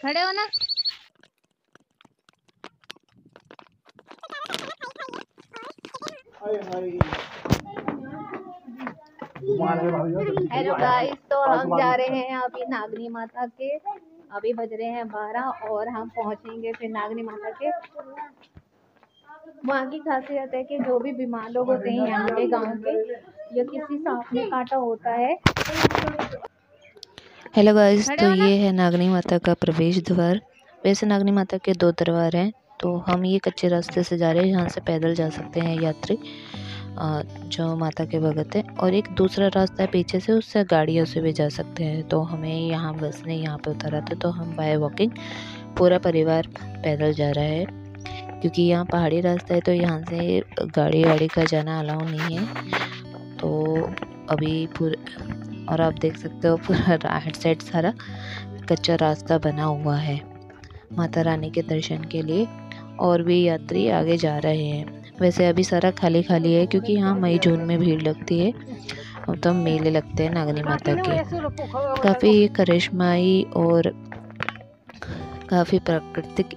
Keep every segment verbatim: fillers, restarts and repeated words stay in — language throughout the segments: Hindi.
खड़े हो ना। हेलो गाइस, तो हम जा रहे हैं अभी नागनी माता के। अभी बज रहे हैं बारह और हम पहुंचेंगे फिर नागनी माता के। वहाँ की खासियत है कि जो भी बीमार लोग होते हैं यहाँ के गांव के, या किसी सांप ने काटा होता है। हेलो गाइस, तो ये है नागनी माता का प्रवेश द्वार। वैसे नागनी माता के दो दरबार हैं, तो हम ये कच्चे रास्ते से जा रहे हैं। यहाँ से पैदल जा सकते हैं यात्री जो माता के भगत हैं, और एक दूसरा रास्ता है पीछे से, उससे गाड़ियों से भी जा सकते हैं। तो हमें यहाँ बस ने यहाँ पे उतारा था, तो हम बाय वॉकिंग पूरा परिवार पैदल जा रहा है, क्योंकि यहाँ पहाड़ी रास्ता है, तो यहाँ से गाड़ी गाड़ी का जाना अलाउ नहीं है। तो अभी पूरे और आप देख सकते हो पूरा राइट साइड सारा कच्चा रास्ता बना हुआ है माता रानी के दर्शन के लिए, और भी यात्री आगे जा रहे हैं। वैसे अभी सारा खाली खाली है, क्योंकि यहाँ मई जून में भीड़ लगती है, और तब मेले लगते हैं नागनी माता के। काफ़ी करिश्माई और काफ़ी प्राकृतिक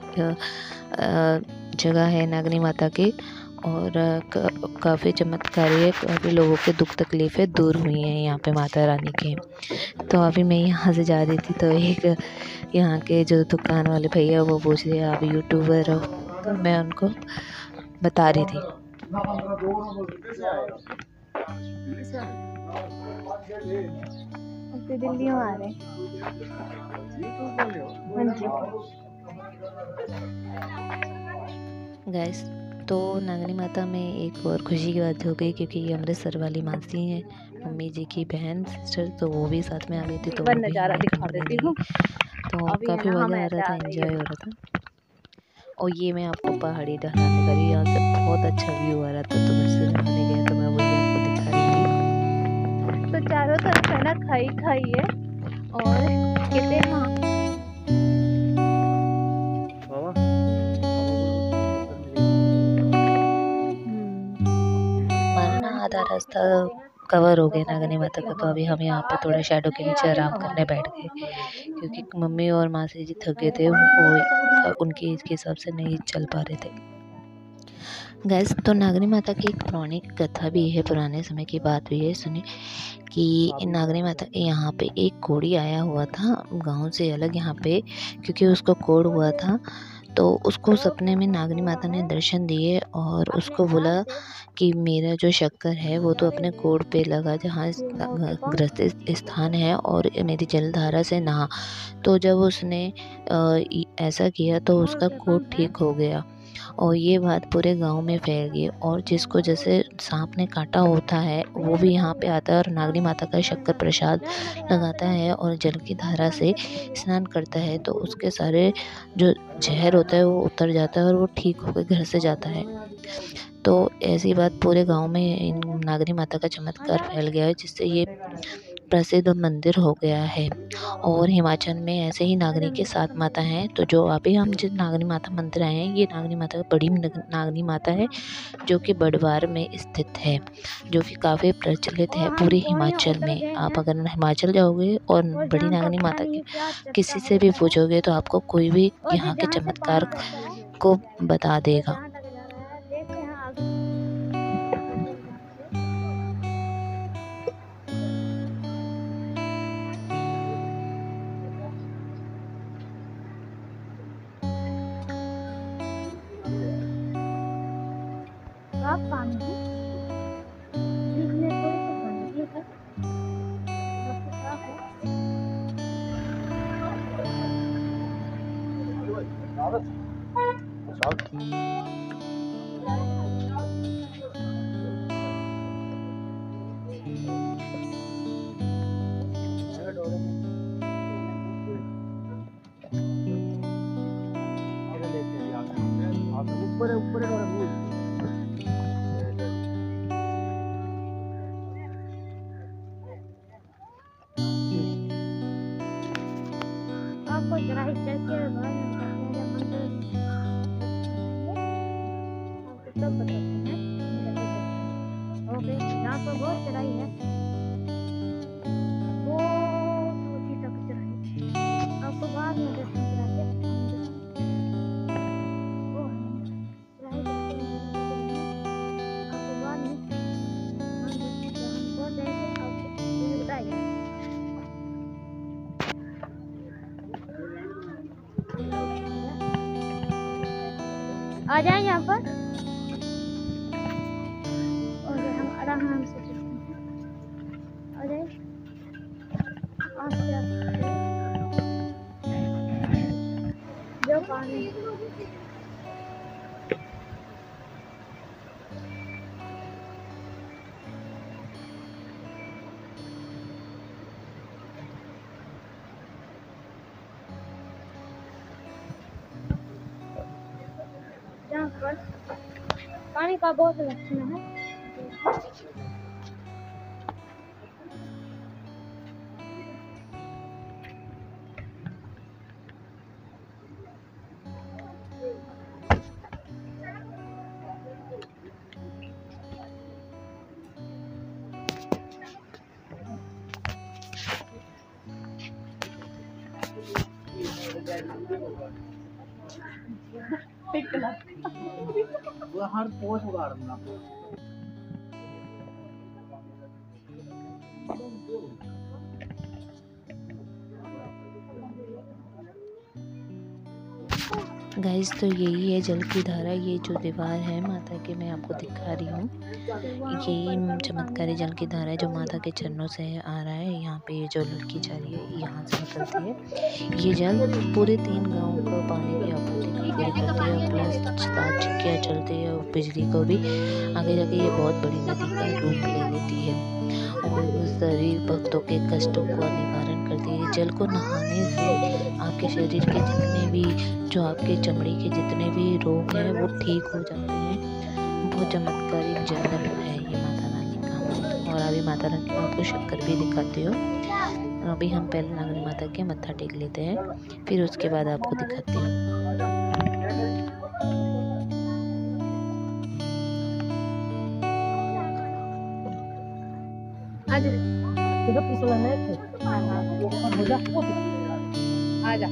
जगह है नागनी माता की, और काफ़ी चमत्कारी है। काफ़ी लोगों के दुख तकलीफ़ें दूर हुई हैं यहाँ पे माता रानी के। तो अभी मैं यहाँ से जा रही थी, तो एक यहाँ के जो दुकान वाले भैया वो पूछ रहे आप यूट्यूबर हो, तो मैं उनको बता रही थी। दिल्ली में आ रहे गाइस, तो नागनी माता में एक और खुशी की बात हो गई, क्योंकि ये अमृतसर वाली मासी हैं, मम्मी जी की बहन सिस्टर, तो वो भी साथ में आ गई थी। तो वो भी नजारा दिखा देती हूँ। तो काफ़ी मज़ा आ रहा था, एंजॉय हो रहा था। और ये मैं आपको पहाड़ी ढलाने करी, यहाँ से बहुत अच्छा व्यू आ रहा था, तो मुझसे नहाने गया, तो मैं वही आपको दिखा रही थी। तो चारों तरफ है ना खाई खाई है, और कहते हैं वहाँ आधा रास्ता कवर हो गया नागनी माता का। तो अभी हम यहाँ पे थोड़ा शैडो के नीचे आराम करने बैठ गए, क्योंकि मम्मी और मासी जी थक गए थे, वो उनकी एज के हिसाब से नहीं चल पा रहे थे। गैस, तो नागनी माता की एक पौराणिक कथा भी है, पुराने समय की बात भी है। सुनिए कि नागनी माता के यहाँ पे एक कोढ़ी आया हुआ था गांव से अलग यहाँ पे, क्योंकि उसको कोढ़ हुआ था। तो उसको सपने में नागनी माता ने दर्शन दिए और उसको बोला कि मेरा जो शक्कर है वो तो अपने कोढ़ पे लगा, जहाँ ग्रस्त स्थान है, और मेरी जलधारा से नहा। तो जब उसने ऐसा किया तो उसका कोढ़ ठीक हो गया, और ये बात पूरे गांव में फैल गई। और जिसको जैसे सांप ने काटा होता है वो भी यहाँ पे आता है और नागनी माता का शक्कर प्रसाद लगाता है और जल की धारा से स्नान करता है, तो उसके सारे जो जहर होता है वो उतर जाता है और वो ठीक होकर घर से जाता है। तो ऐसी बात पूरे गांव में नागनी माता का चमत्कार फैल गया है, जिससे ये प्रसिद्ध मंदिर हो गया है। और हिमाचल में ऐसे ही नागनी के सात माता हैं। तो जो अभी हम जिस नागनी माता मंदिर आए हैं, ये नागनी माता बड़ी नागनी माता है, जो कि बड़वार में स्थित है, जो कि काफ़ी प्रचलित है पूरे हिमाचल में। आप अगर हिमाचल जाओगे और बड़ी नागनी माता के किसी से भी पूछोगे तो आपको कोई भी यहाँ के चमत्कार को बता देगा। आप पानी इसमें थोड़ी सी गंदगी है, बाकी साफ है। ऊपर ऊपर आपको जरा चेक किया सब बताते हैं। ओके, यहाँ पर बहुत चढ़ाई है, वो ऊंची तक चढ़ाई, आपको बाद में दर्शन कराते आ जाए यहाँ पर और हम आराम से आ जाए। जो पानी यहाँ पर पानी का बहुत लक्षण है। वो हर पोस्ट उगा रहा हूँ। गाइस तो यही है जल की धारा। ये जो दीवार है माता के मैं आपको दिखा रही हूँ, यही चमत्कारी जल की धारा है जो माता के चरणों से आ रहा है। यहाँ पे ये जो लड़की जा रही है यहाँ से निकलती है। ये जल पूरे तीन गाँव को पानी की आपूर्ति करती है, प्लस सात चक्कियाँ चलती है और बिजली को भी आगे जाके ये बहुत बड़ी नदी का रूप ले लेती है और सभी भक्तों के कष्टों का निवारण करती है। जल को नहाने से आपके शरीर के जितने भी जो आपके चमड़ी के जितने भी रोग हैं वो ठीक हो जाते हैं। बहुत चमत्कारी जल है ये माता रानी का। और अभी माता रानी को आपको शक्कर भी दिखाती हो। अभी हम पहले नागनी माता के मत्था टेक लेते हैं, फिर उसके बाद आपको दिखाती हूँ। आजा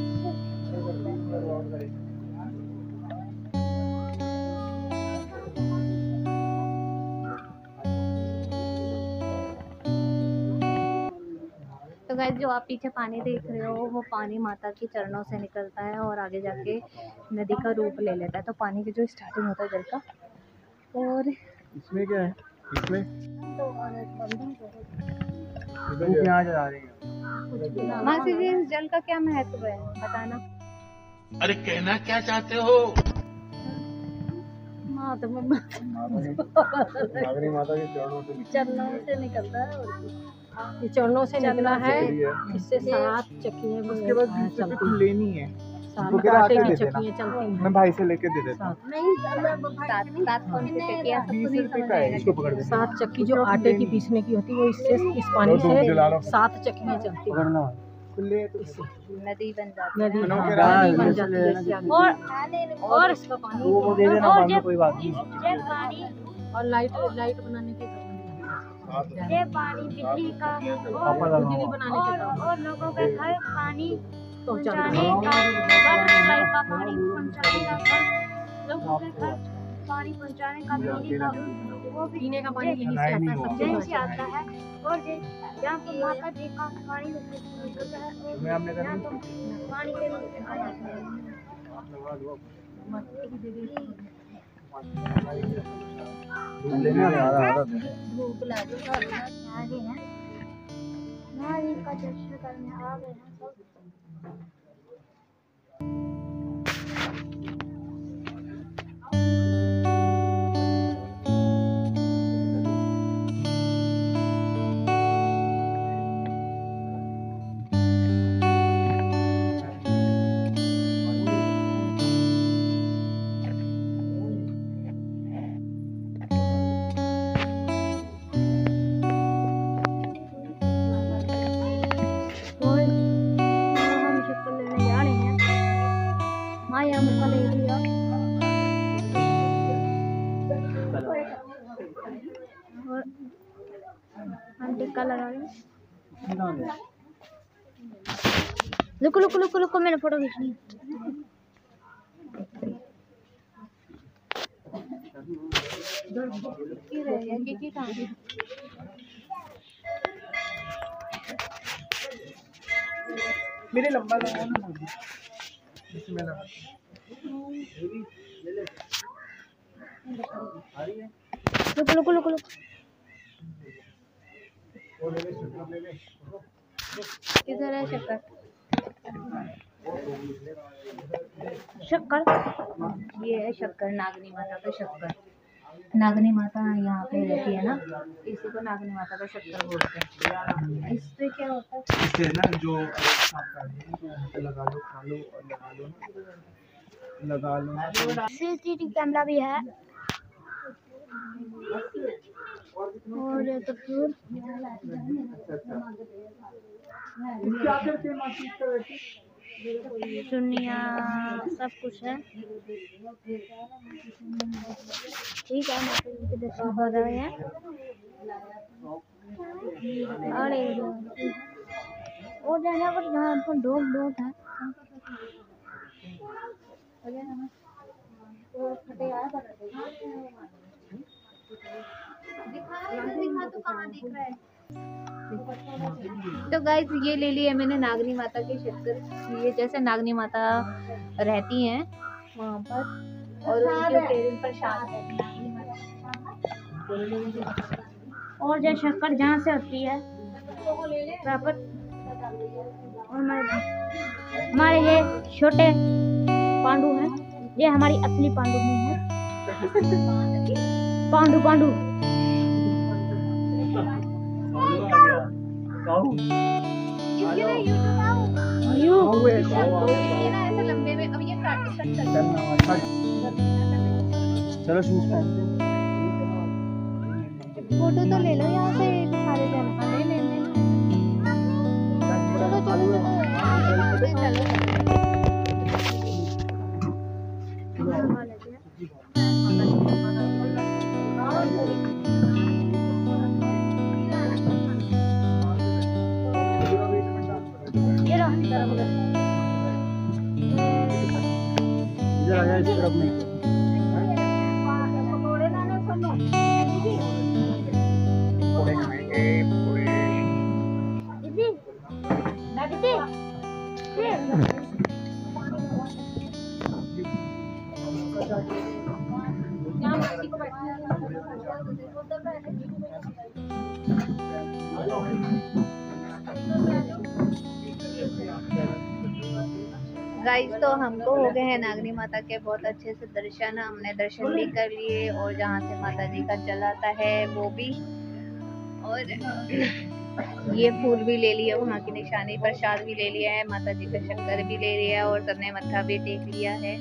तो गाइस जो आप पीछे पानी देख रहे हो वो पानी माता के चरणों से निकलता है और आगे जाके नदी का रूप ले लेता है। तो पानी की जो स्टार्टिंग होता है जल का। और इसमें क्या है? इसमें तो यहाँ जा रही है। मासी जी इस जल का क्या महत्व है बताना। अरे कहना क्या चाहते हो? हाँ तो नागनी माता के चरणों से चरणों से निकलता है और ये चरणों से निकला है। है। इससे सात चक्कियाँ उसके बाद बीच से कुछ लेनी है। सात वो आटे आके की दे देना। चक्कियाँ चलती हैं। मैं भाई से लेके दे देता हूँ। सात सात कौन सी चक्कियाँ सबको बीस नहीं रुपए समझ का है, आएगा। इसको पकड़ दे। सात चक्की जो आटे की पीसने की होती है वो इससे इस पानी दो दूध जला लो। से सात चक्कियाँ चलती हैं। पकड़ना खुले तो नदी बन जाती है। नदी मनों के हाँ, राज नदी बन में जाती से है लेना इससे। और और इसका पानी वो वो दे देना और बाद में जब- कोई बात नहीं। ये पानी और लाइट लाइट बनाने के ये पानी बिजली का पापा और बिजली बनाने के और, काम और लोगों के घर पानी पहुँचाने पहुंचाने का का सप्लाई का पानी पहुंचाने का घर लोगों के घर पानी पहुंचाने का बिजली का वो भी पीने का पानी यहीं से आता है सबसे यहीं से बड़ा। आता है। और जे- जहाँ पर माता जी का पानी होता है और मैं आपने यहाँ कर पर पानी के रूप में आ जाता है। लेने आ रहा है। भूख लगी तो आ गए हैं माँ जी का दर्शन करने आ गए हैं सब। और हम शक्कर लेने जा रहे हैं। माँ यहाँ मुक्का ले लिया और हम टिक्का लगा रहे हैं। रुको रुको रुको रुको मैंने फोटो खींचनी है। की रही है की की कहाँ है? मेरे लंबा लगा ना इसमें लगा रुको रुको रुको रुको। किधर है शक्कर? शक्कर ये है शक्कर, नागनी माता का शक्कर। नागनी माता यहाँ पे रहती है ना, इसी को नागनी माता का शक्कर बोलते हैं। इससे क्या होता है? इससे ना जो लगा लो, खा लो और लगा लो, लगा लो। सीसीटीवी कैमरा भी है। और तो फिर क्या करते हैं मासी इस तरह से? दुनिया सब कुछ है। ठीक है, माता जी के दर्शन हो रहे हैं। अरे और जाना पर जहाँ पर डोल डोल है। तो गाइस ये ले लिया मैंने नागनी माता के शक्कर। ये जैसे नागनी माता रहती हैं वहाँ पर, और उनके पैरों पर शांत रहती है। और जो शक्कर जहाँ से होती है प्राप्त, और हमारे हमारे ये छोटे पांडु हैं, ये हमारी असली पांडु नहीं है। पांडु पांडु यू ऐसे लंबे में। अब ये चलो शूज पहनते हैं। फोटो तो ले लो यहाँ से सारे जन का। ले ले ले चलो चलो चलो चलो। ये रहा। इधर आ जा, इस तरफ में। पूरे खाएंगे, पूरे। दीदी ना दीदी गाइस तो हमको हो गए हैं नागनी माता के बहुत अच्छे से दर्शन। हमने दर्शन भी कर लिए और जहाँ से माता जी का चलाता है वो भी, और ये फूल भी ले लिया, वहाँ की निशानी प्रसाद भी ले लिया है, माता जी का शक्कर भी ले लिया है और सबने मत्था भी टेक लिया है।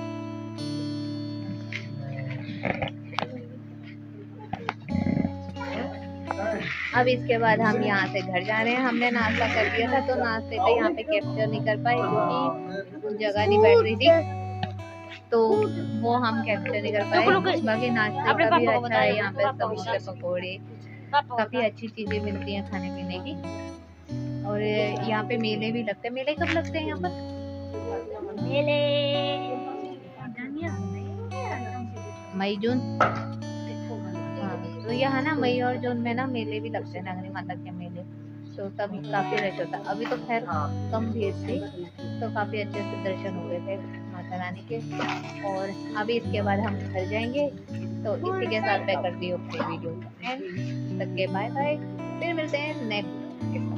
अब इसके बाद हम यहाँ से घर जा रहे हैं। हमने नाश्ता कर लिया था तो नाश्ते पे यहाँ पे कैप्चर नहीं कर पाए क्योंकि जगह नहीं बैठ रही थी, तो वो हम कैप्चर नहीं कर पाए। बाकी नाश्ते का भी अच्छा है यहाँ पे, समोसे पकौड़े काफी अच्छी चीजें मिलती हैं खाने पीने की। और यहाँ पे मेले भी लगते हैं। मेले कब लगते हैं यहाँ पर? मेले मई जून। हाँ, तो यहाँ ना मई और जून में ना मेले भी लगते हैं, नागनी माता के मेले। तो तब काफी रश होता है। अभी तो खैर कम भीड़ थी, तो काफी अच्छे से दर्शन हो गए थे माता रानी के। और अभी इसके बाद हम घर जाएंगे। तो इसी के साथ मैं करती हूँ अपनी वीडियो को एंड। तब के बाय बाय, फिर मिलते हैं नेक्स्ट।